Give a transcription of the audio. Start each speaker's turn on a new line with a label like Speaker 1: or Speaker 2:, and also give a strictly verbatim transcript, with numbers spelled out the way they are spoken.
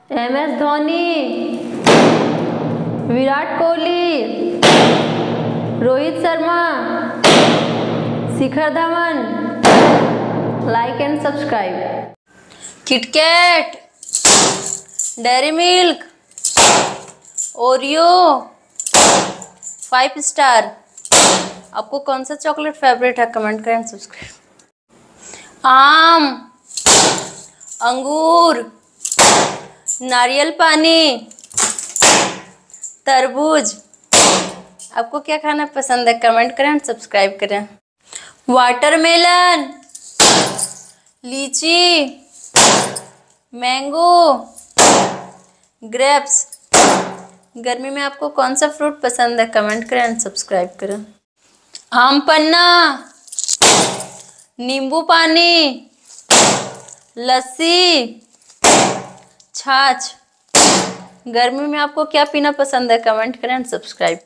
Speaker 1: M S Dhoni, Virat Kohli, Rohit Sharma, Shikhar Dhawan. Like and subscribe. KitKat, Dairy Milk, Oreo, Five Star. आपको कौन सा chocolate favourite है? Comment करें, सब्सक्राइब। आम, अंगूर, नारियल पानी, तरबूज। आपको क्या खाना पसंद है? कमेंट करें, सब्सक्राइब करें। वाटरमेलन, लीची, मैंगो, ग्रेप्स। गर्मी में आपको कौन सा फ्रूट पसंद है? कमेंट करें, सब्सक्राइब करें। आम पन्ना, नींबू पानी, लस्सी, छाछ। गर्मी में आपको क्या पीना पसंद है? कमेंट करें, सब्सक्राइब।